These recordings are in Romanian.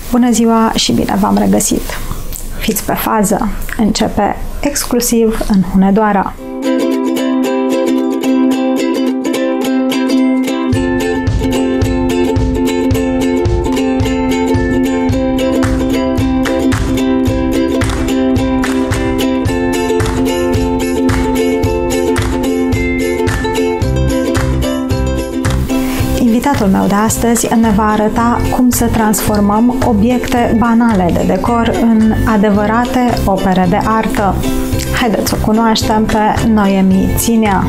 Bună ziua și bine v-am regăsit! Fiți pe fază! Începe exclusiv în Hunedoara! Invitatul meu de astăzi ne va arăta cum să transformăm obiecte banale de decor în adevărate opere de artă. Haideți să o cunoaștem pe Noemi Ținea!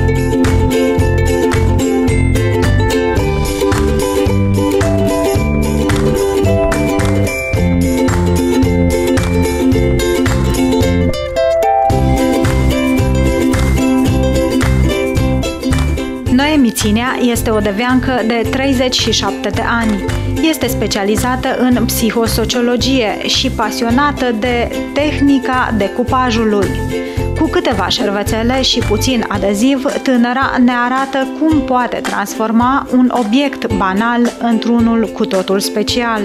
Noemi Ținea este o deveancă de 37 de ani. Este specializată în psihosociologie și pasionată de tehnica decupajului. Cu câteva șervețele și puțin adeziv, tânăra ne arată cum poate transforma un obiect banal într-unul cu totul special.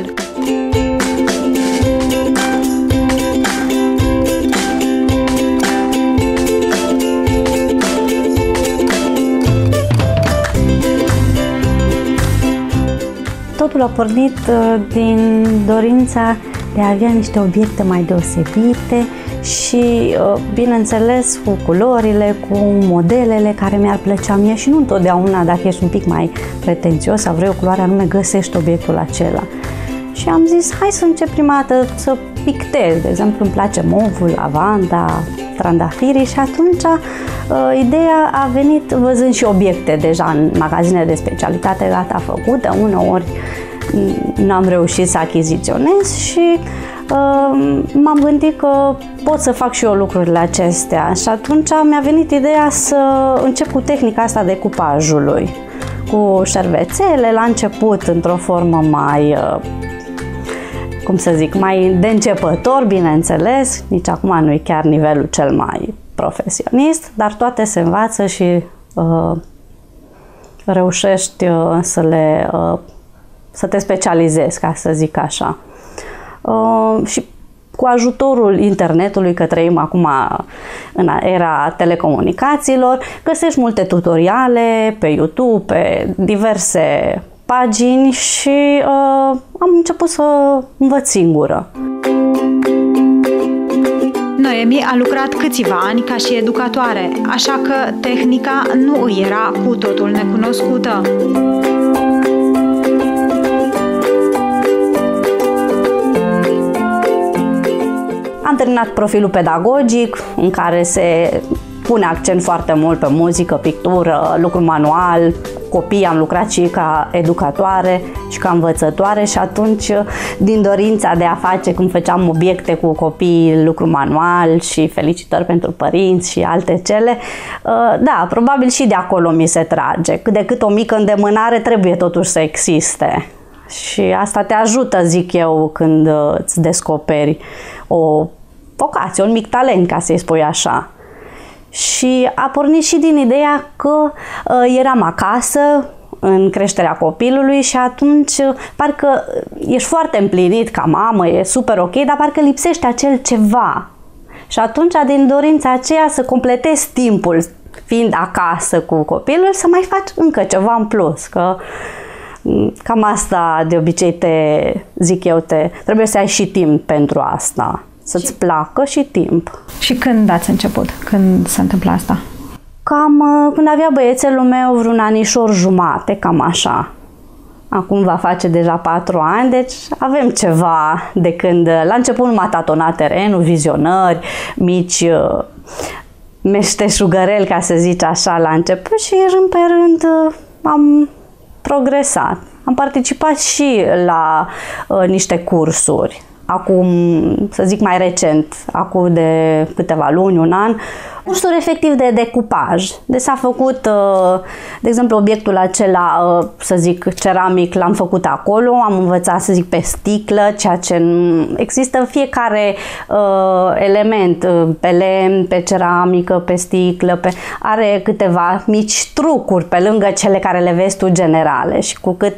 Totul a pornit din dorința de a avea niște obiecte mai deosebite și, bineînțeles, cu culorile, cu modelele care mi-ar plăcea mie și nu întotdeauna, dacă ești un pic mai pretențios sau vrei o culoare anume, găsești obiectul acela. Și am zis, hai să încep prima dată să pictez. De exemplu, îmi place movul, lavanda, trandafirii și atunci ideea a venit văzând și obiecte deja în magazine de specialitate gata făcute. Uneori n-am reușit să achiziționez și m-am gândit că pot să fac și eu lucrurile acestea și atunci mi-a venit ideea să încep cu tehnica asta decupajului, cu șervețele, la început într-o formă mai, cum să zic, mai de începător, bineînțeles, nici acum nu e chiar nivelul cel mai profesionist, dar toate se învață și reușești să te specializezi, ca să zic așa. Și cu ajutorul internetului, că trăim acum în era telecomunicațiilor, găsești multe tutoriale pe YouTube, pe diverse pagini și am început să învăț singură. Noemi a lucrat câțiva ani ca și educatoare, așa că tehnica nu îi era cu totul necunoscută. Am terminat profilul pedagogic, în care se pune accent foarte mult pe muzică, pictură, lucru manual. Copii am lucrat și ca educatoare și ca învățătoare și atunci, din dorința de a face, când făceam obiecte cu copii, lucru manual și felicitări pentru părinți și alte cele, da, probabil și de acolo mi se trage. Cât de cât o mică îndemânare trebuie totuși să existe. Și asta te ajută, zic eu, când îți descoperi o vocație, un mic talent, ca să-i spui așa. Și a pornit și din ideea că eram acasă în creșterea copilului și atunci parcă ești foarte împlinit ca mamă, e super ok, dar parcă lipsește acel ceva. Și atunci, din dorința aceea să completezi timpul, fiind acasă cu copilul, să mai faci încă ceva în plus, că cam asta de obicei trebuie să ai și timp pentru asta. Să-ți placă și timp. Și când ați început? Când se întâmplă asta? Cam când avea băiețelul meu vreun anișor jumate, cam așa. Acum va face deja 4 ani, deci avem ceva de când la început m-a tatonat terenul, vizionări, mici meșteșugăreli, ca să zici așa, la început și rând pe rând am progresat. Am participat și la niște cursuri. Acum, să zic mai recent, acum de câteva luni, un an, cursuri efectiv de decupaj. Deci s-a făcut, de exemplu, obiectul acela, să zic, ceramic, l-am făcut acolo, am învățat, să zic, pe sticlă, ceea ce există în fiecare element, pe lemn, pe ceramică, pe sticlă, are câteva mici trucuri pe lângă cele care le vezi tu generale și cu cât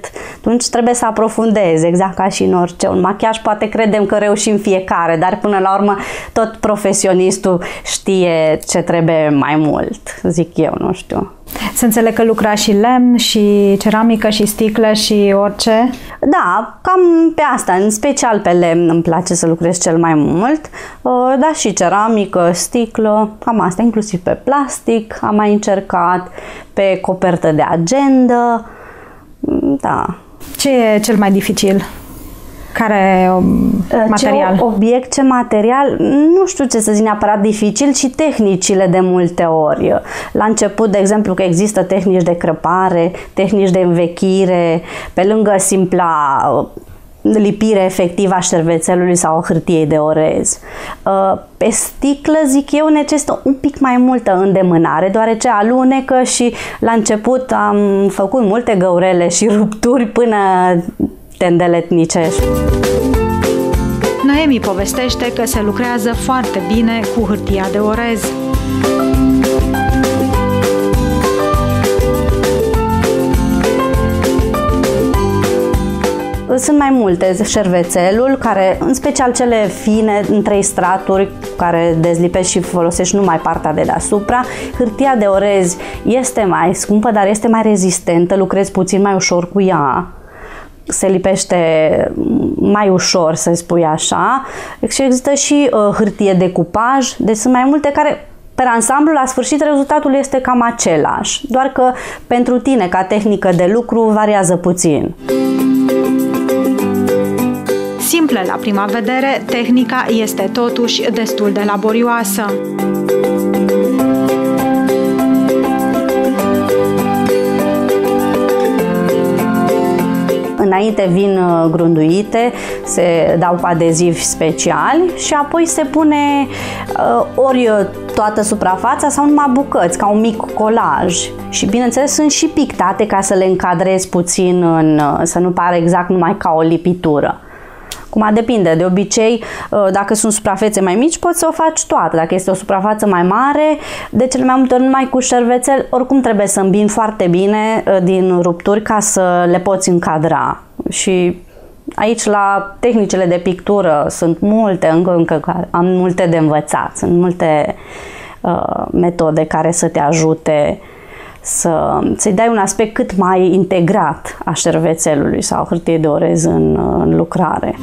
Atunci trebuie să aprofundezi, exact ca și în orice. Un machiaj poate credem că reușim fiecare, dar până la urmă tot profesionistul știe ce trebuie mai mult, zic eu, nu știu. Să înțeleg că lucra și lemn, și ceramică, și sticlă, și orice? Da, cam pe asta, în special pe lemn îmi place să lucrez cel mai mult, dar și ceramică, sticlă, cam asta, inclusiv pe plastic am mai încercat, pe copertă de agenda, da. Ce e cel mai dificil? Care material? Ce obiect, ce material? Nu știu ce să zic neapărat dificil, ci tehnicile de multe ori. La început, de exemplu, că există tehnici de crăpare, tehnici de învechire, pe lângă simpla lipire efectivă a șervețelului sau a hârtiei de orez. Pe sticlă, zic eu, necesită un pic mai multă îndemânare, deoarece alunecă și la început am făcut multe găurele și rupturi până te îndeletnicești. Noemi povestește că se lucrează foarte bine cu hârtia de orez. Sunt mai multe, șervețelul, care, în special cele fine, în 3 straturi, care dezlipești și folosești numai partea de deasupra. Hârtia de orez este mai scumpă, dar este mai rezistentă, lucrezi puțin mai ușor cu ea. Se lipește mai ușor, să spui așa. Și există și hârtie de cupaj, deci sunt mai multe care, pe ansamblu, la sfârșit, rezultatul este cam același, doar că pentru tine, ca tehnică de lucru, variază puțin. Simplă la prima vedere, tehnica este totuși destul de laborioasă. Înainte vin grunduite, se dau cu adezivi speciali și apoi se pune ori toată suprafața sau numai bucăți, ca un mic colaj. Și bineînțeles sunt și pictate ca să le încadrezi puțin, să nu pară exact numai ca o lipitură. Acum depinde, de obicei, dacă sunt suprafețe mai mici, poți să o faci toată. Dacă este o suprafață mai mare, de cele mai multe ori numai cu șervețel, oricum trebuie să îmbini foarte bine din rupturi ca să le poți încadra. Și aici, la tehnicile de pictură, sunt multe, încă am multe de învățat, sunt multe metode care să te ajute să-i dai un aspect cât mai integrat a șervețelului sau hârtiei de orez în lucrare.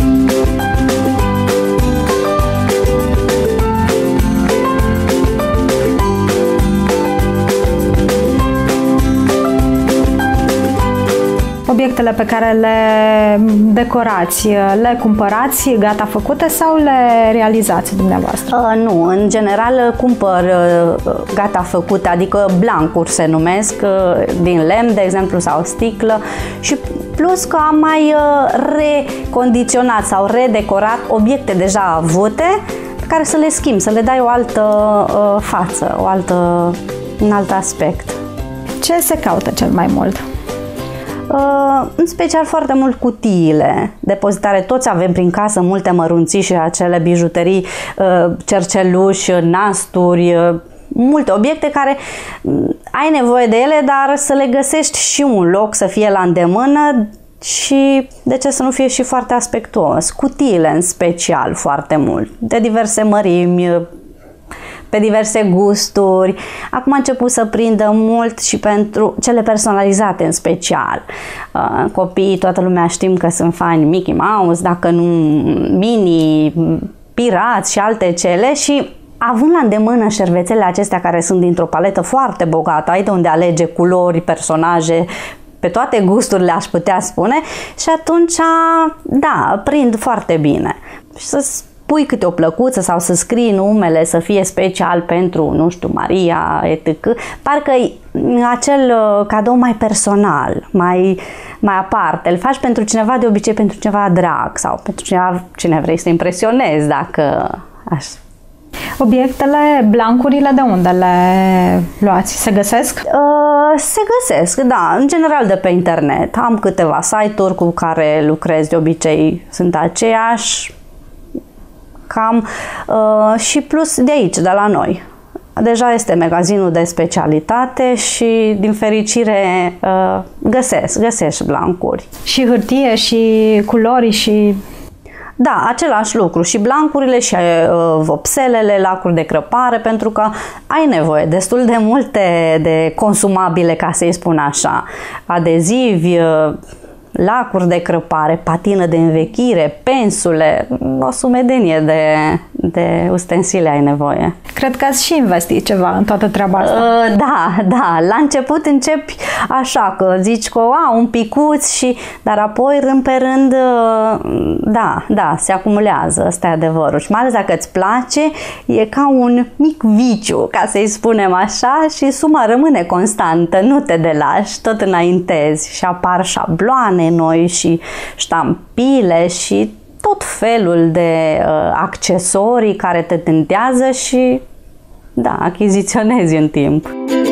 Obiectele pe care le decorați, le cumpărați gata făcute sau le realizați dumneavoastră? Nu, în general cumpăr gata făcute, adică blancuri se numesc, din lemn, de exemplu, sau sticlă, și plus că am mai recondiționat sau redecorat obiecte deja avute, pe care să le schimb, să le dai o altă față, un alt aspect. Ce se caută cel mai mult? În special foarte mult cutiile, depozitare. Toți avem prin casă multe mărunțiși, acele bijuterii, cerceluși, nasturi, multe obiecte care ai nevoie de ele, dar să le găsești și un loc, să fie la îndemână și de ce să nu fie și foarte aspectuos. Cutiile în special foarte mult, de diverse mărimi, pe diverse gusturi. Acum a început să prindă mult și pentru cele personalizate în special. Copiii, toată lumea știm că sunt fani Mickey Mouse, dacă nu Minnie, Pirați și alte cele, și având la îndemână șervețele acestea care sunt dintr-o paletă foarte bogată, ai de unde alege culori, personaje, pe toate gusturile, aș putea spune, și atunci, da, prind foarte bine. Și să pui câte o plăcuță sau să scrii numele, să fie special pentru, nu știu, Maria, etc. Parcă e acel cadou mai personal, mai aparte. Îl faci pentru cineva, de obicei pentru cineva drag sau pentru cineva cine vrei să impresionezi, dacă aș. Obiectele, blancurile, de unde le luați? Se găsesc? Se găsesc, da, în general de pe internet. Am câteva site-uri cu care lucrez, de obicei sunt aceiași, cam, și plus de aici, de la noi. deja este magazinul de specialitate și din fericire găsești blancuri. Și hârtie și culori și... Da, același lucru, și blancurile și vopselele, lacuri de crăpare, pentru că ai nevoie destul de multe de consumabile, ca să-i spun așa, adezivi, lacuri de crăpare, patină de învechire, pensule, o sumedenie de ustensile ai nevoie. Cred că ați și investit ceva în toată treaba asta. Da, la început începi așa, că zici că un picuț, dar apoi rând pe rând, da, se acumulează, ăsta e adevărul. Și mai ales dacă îți place, e ca un mic viciu, ca să-i spunem așa, și suma rămâne constantă, nu te delași, tot înaintezi și apar șabloane noi și ștampile și tot felul de accesorii care te tentează și, da, achiziționezi în timp.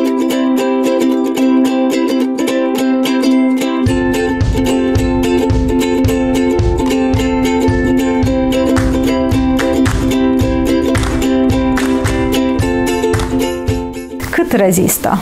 Cât rezistă?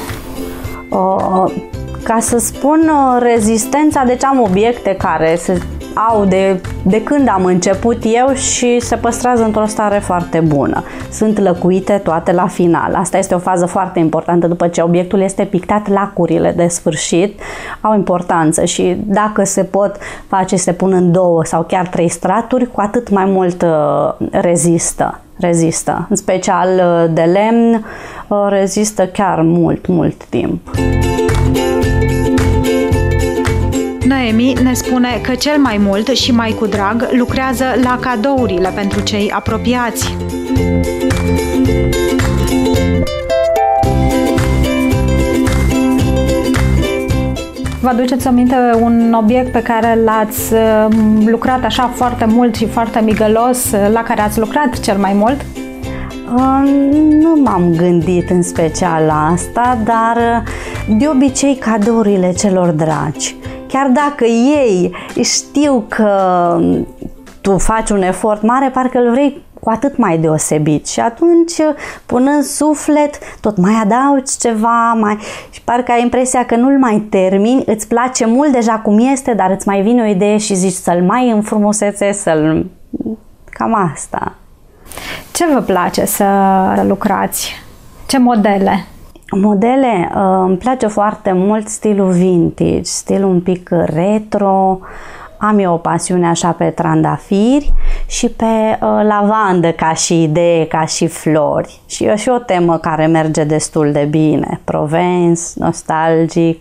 Ca să spun rezistența, deci am obiecte care se au de când am început eu și se păstrează într-o stare foarte bună. Sunt lăcuite toate la final. Asta este o fază foarte importantă. După ce obiectul este pictat, lacurile de sfârșit au importanță și dacă se pot face, se pun în 2 sau chiar 3 straturi, cu atât mai mult rezistă. În special de lemn, rezistă chiar mult timp. Noemi ne spune că cel mai mult și mai cu drag lucrează la cadourile pentru cei apropiați. Vă aduceți aminte un obiect pe care l-ați lucrat așa foarte mult și foarte migălos, la care ați lucrat cel mai mult? Nu m-am gândit în special la asta, dar de obicei cadourile celor dragi. Chiar dacă ei știu că tu faci un efort mare, parcă îl vrei cu atât mai deosebit și atunci, punând suflet, tot mai adaugi ceva, și parcă ai impresia că nu-l mai termini, îți place mult deja cum este, dar îți mai vine o idee și zici să-l mai înfrumusețe, cam asta. Ce vă place să lucrați? Ce modele? Modele, îmi place foarte mult stilul vintage, stilul un pic retro. Am eu o pasiune așa pe trandafiri și pe lavandă ca și idee, ca și flori. Și e și o temă care merge destul de bine. Provence, nostalgic,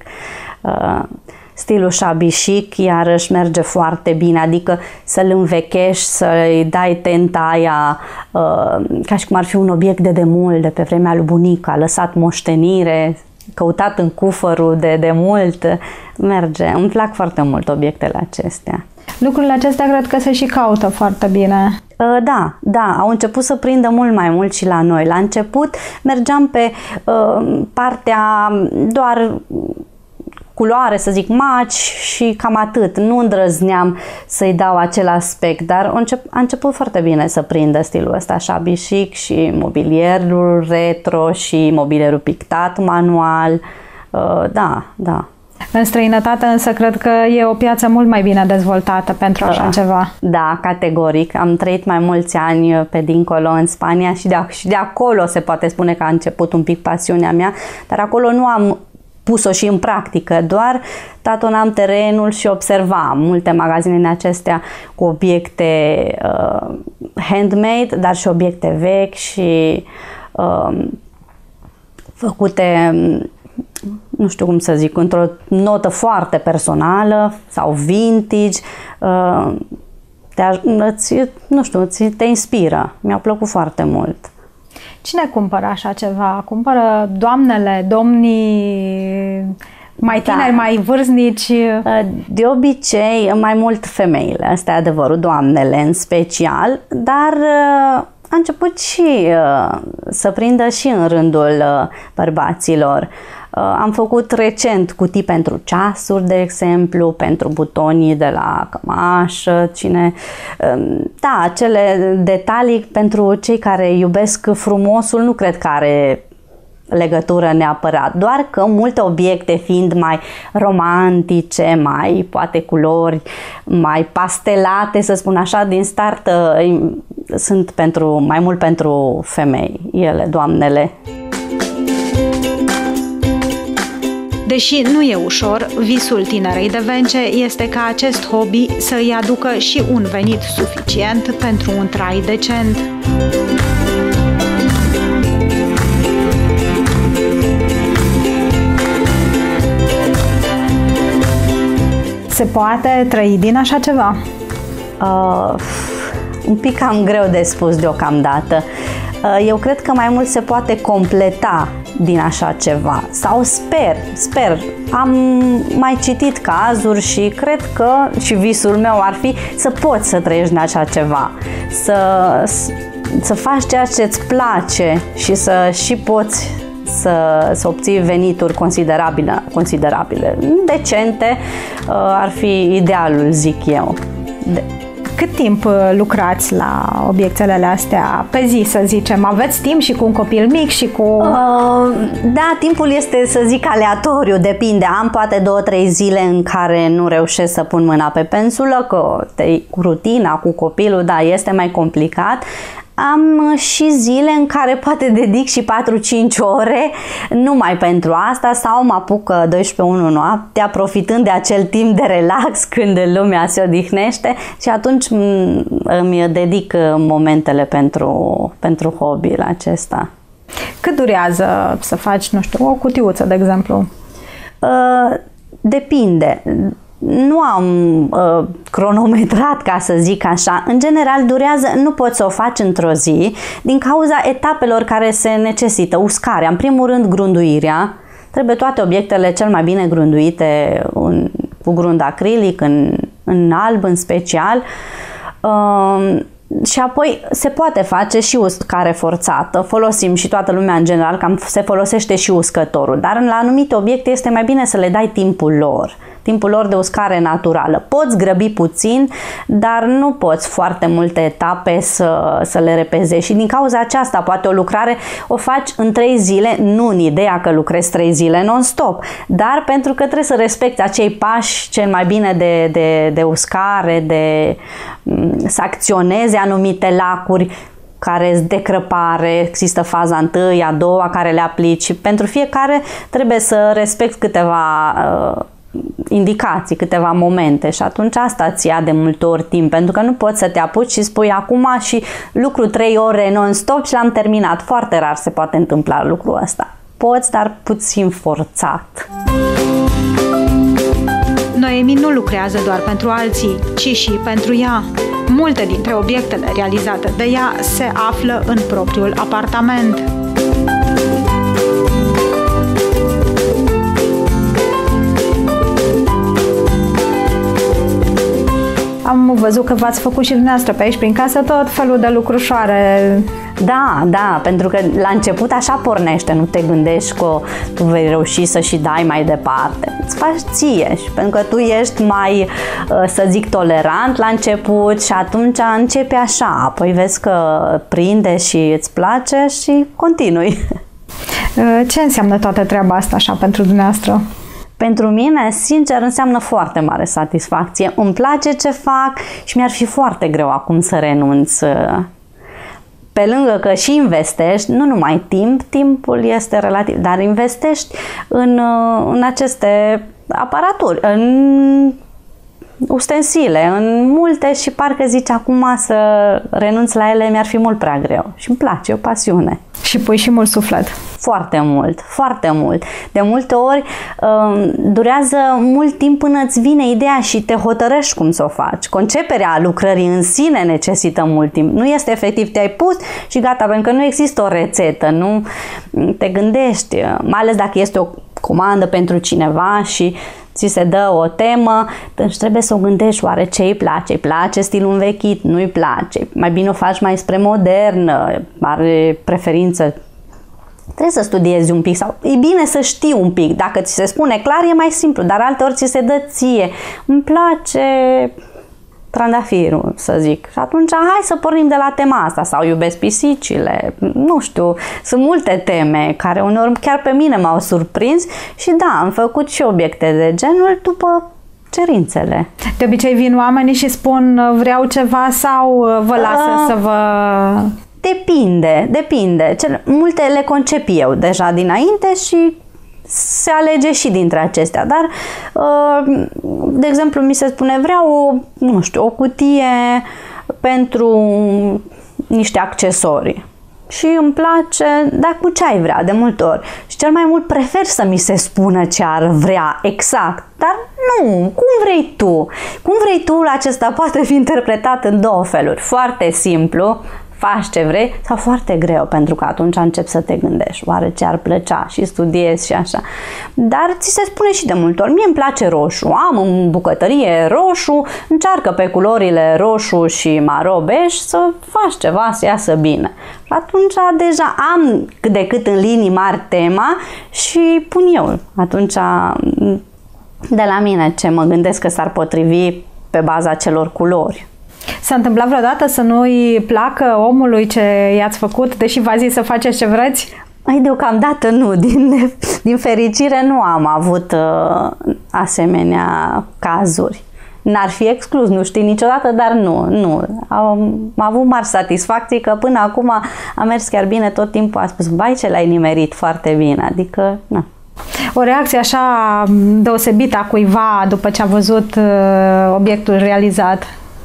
stilul shabby chic iarăși merge foarte bine, adică să-l învechești, să-i dai tenta aia ca și cum ar fi un obiect de demult, de pe vremea lui bunica, lăsat moștenire, căutat în cufărul de mult, merge. Îmi plac foarte mult obiectele acestea. Lucrurile acestea cred că se și caută foarte bine. Da, au început să prindă mult mai mult și la noi. La început mergeam pe partea doar culoare, să zic, maci și cam atât. Nu îndrăzneam să-i dau acel aspect, dar a început foarte bine să prindă stilul ăsta shabby chic și mobilierul retro și mobilierul pictat manual. Da. În străinătate însă cred că e o piață mult mai bine dezvoltată pentru așa ceva. Da, categoric. Am trăit mai mulți ani pe dincolo în Spania și de acolo se poate spune că a început un pic pasiunea mea, dar acolo nu am pus-o și în practică, doar tatonam terenul și observam multe magazine în acestea cu obiecte handmade, dar și obiecte vechi și făcute, nu știu cum să zic, într-o notă foarte personală sau vintage, te inspiră. Mi-a plăcut foarte mult. Cine cumpără așa ceva? Cumpără doamnele, domnii mai tineri, mai vârstnici? De obicei, mai mult femeile, asta e adevărul, doamnele în special, dar a început și să prindă și în rândul bărbaților. Am făcut recent cutii pentru ceasuri, de exemplu, pentru butonii de la cămașă, da, acele detalii pentru cei care iubesc frumosul, nu cred că are legătură neapărat, doar că multe obiecte fiind mai romantice, mai poate culori mai pastelate, să spun așa, din start sunt mai mult pentru femei, ele, doamnele. Deși nu e ușor, visul tinerei de Vence este ca acest hobby să îi aducă și un venit suficient pentru un trai decent. Se poate trăi din așa ceva? Un pic cam greu de spus deocamdată. Eu cred că mai mult se poate completa din așa ceva. Sau sper. Am mai citit cazuri și cred că și visul meu ar fi să poți să trăiești din așa ceva. Să faci ceea ce îți place și să și poți să obții venituri considerabile. Decente ar fi idealul, zic eu. Cât timp lucrați la obiectele astea pe zi, să zicem? Aveți timp și cu un copil mic și cu... Da, timpul este, să zic, aleatoriu, depinde. Am poate 2-3 zile în care nu reușesc să pun mâna pe pensulă, că cu rutina, cu copilul, da, este mai complicat. Am și zile în care poate dedic și 4-5 ore numai pentru asta sau mă apuc 12-1 noaptea, profitând de acel timp de relax când lumea se odihnește și atunci îmi dedic momentele pentru hobby-ul acesta. Cât durează să faci, nu știu, o cutiuță, de exemplu? Depinde. Nu am cronometrat, ca să zic așa. În general durează, nu poți să o faci într-o zi din cauza etapelor care se necesită. Uscarea, în primul rând grunduirea. Trebuie toate obiectele cel mai bine grunduite cu grund acrilic, în alb în special. Și apoi se poate face și uscare forțată. Folosim și toată lumea în general, cam se folosește și uscătorul, dar la anumite obiecte este mai bine să le dai timpul lor de uscare naturală. Poți grăbi puțin, dar nu poți foarte multe etape să le repezi și din cauza aceasta poate o lucrare o faci în 3 zile, nu în ideea că lucrezi 3 zile non-stop, dar pentru că trebuie să respecti acei pași cel mai bine de uscare, să acționeze anumite lacuri care îți decrăpare, există faza 1, a 2 care le aplici și pentru fiecare trebuie să respecti câteva indicații, câteva momente și atunci asta îți ia de multe ori timp, pentru că nu poți să te apuci și spui acum și lucru 3 ore non-stop și l-am terminat. Foarte rar se poate întâmpla lucrul ăsta. Poți, dar puțin forțat. Noemi nu lucrează doar pentru alții, ci și pentru ea. Multe dintre obiectele realizate de ea se află în propriul apartament. Am văzut că v-ați făcut și dumneavoastră pe aici prin casă tot felul de lucrușoare. Da, pentru că la început așa pornește, nu te gândești că tu vei reuși să și dai mai departe. Îți faci ție și pentru că tu ești mai, să zic, tolerant la început și atunci începi așa, apoi vezi că prinde și îți place și continui. Ce înseamnă toată treaba asta așa pentru dumneavoastră? Pentru mine, sincer, înseamnă foarte mare satisfacție. Îmi place ce fac și mi-ar fi foarte greu acum să renunț. Pe lângă că și investești, nu numai timpul este relativ, dar investești în aceste aparaturi, în ustensile, în multe și parcă zici acum să renunț la ele mi-ar fi mult prea greu și îmi place, e o pasiune. Și pui și mult suflet. Foarte mult, foarte mult. De multe ori durează mult timp până îți vine ideea și te hotărăști cum să o faci. Conceperea lucrării în sine necesită mult timp. Nu este efectiv, te-ai pus și gata, pentru că nu există o rețetă, nu te gândești, mai ales dacă este o comandă pentru cineva și ți se dă o temă, deci trebuie să o gândești, oare ce îi place? Îi place stilul învechit? Nu îi place? Mai bine o faci mai spre modern? Are preferință? Trebuie să studiezi un pic sau e bine să știi un pic. Dacă ți se spune clar, e mai simplu, dar alteori ți se dă ție. Îmi place trandafirul, să zic. Și atunci hai să pornim de la tema asta, sau iubesc pisicile, nu știu, sunt multe teme care uneori chiar pe mine m-au surprins și da, am făcut și obiecte de genul după cerințele. De obicei vin oamenii și spun vreau ceva sau vă lasă să vă... Depinde. Multe le concep eu deja dinainte și se alege și dintre acestea, dar de exemplu mi se spune vreau o cutie pentru niște accesorii și îmi place, dar cu ce ai vrea de multe ori și cel mai mult prefer să mi se spună ce ar vrea exact, dar nu, cum vrei tu, acesta poate fi interpretat în două feluri, foarte simplu, faci ce vrei, sau foarte greu, pentru că atunci începi să te gândești, oare ce ar plăcea și studiezi și așa. Dar ți se spune și de multe ori, mie îmi place roșu, am în bucătărie roșu, încearcă pe culorile roșu și maro bej să faci ceva să iasă bine. Și atunci deja am cât de cât în linii mari tema și pun eu atunci de la mine ce mă gândesc că s-ar potrivi pe baza celor culori. S-a întâmplat vreodată să nu-i placă omului ce i-ați făcut, deși v-a zis să faceți ce vreți? Deocamdată nu, din fericire nu am avut asemenea cazuri. N-ar fi exclus, nu știi niciodată, dar nu. Am avut mari satisfacții că până acum a mers chiar bine, tot timpul a spus, vai ce l-ai nimerit foarte bine, adică, na. O reacție așa deosebită a cuiva după ce a văzut obiectul realizat?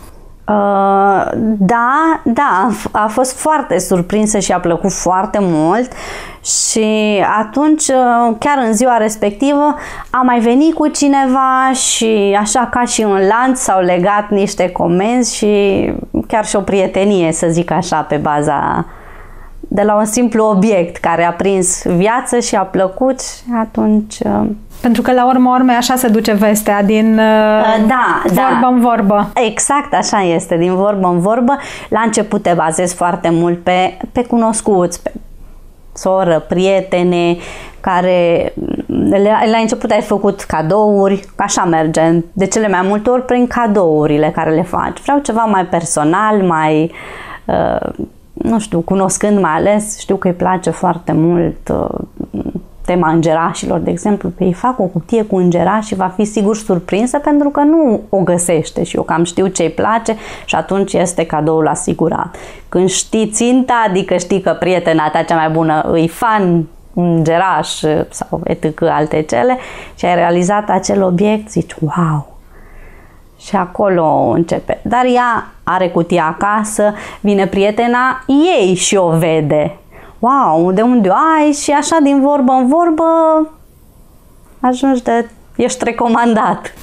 Da, a fost foarte surprinsă și a plăcut foarte mult și atunci, chiar în ziua respectivă, a mai venit cu cineva și așa ca și un lanț s-au legat niște comenzi și chiar și o prietenie, să zic așa, pe baza de la un simplu obiect care a prins viață și a plăcut și atunci... Pentru că la urmă așa se duce vestea, din vorbă în vorbă. Exact, așa este, din vorbă în vorbă. La început te bazezi foarte mult pe cunoscuți, pe soră, prietene, care la început ai făcut cadouri, așa merge, de cele mai multe ori prin cadourile care le faci. Vreau ceva mai personal, mai... nu știu, cunoscând mai ales, știu că îi place foarte mult tema îngerașilor, de exemplu, pe ei fac o cutie cu îngerași și va fi sigur surprinsă pentru că nu o găsește și eu cam știu ce îi place și atunci este cadoul asigurat. Când știi ținta, adică știi că prietena ta cea mai bună îi fan îngeraș sau etc. alte cele și ai realizat acel obiect, zici, wow! Și acolo începe. Dar ea are cutia acasă, vine prietena ei și o vede. Wow, de unde o ai? Și așa din vorbă în vorbă ajungi ești recomandat.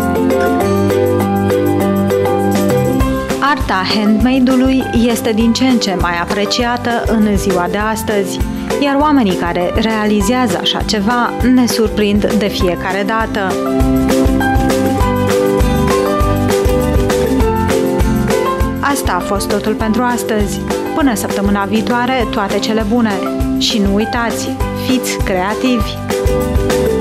Arta handmade-ului este din ce în ce mai apreciată în ziua de astăzi, iar oamenii care realizează așa ceva ne surprind de fiecare dată. Asta a fost totul pentru astăzi. Până săptămâna viitoare, toate cele bune! Și nu uitați, fiți creativi!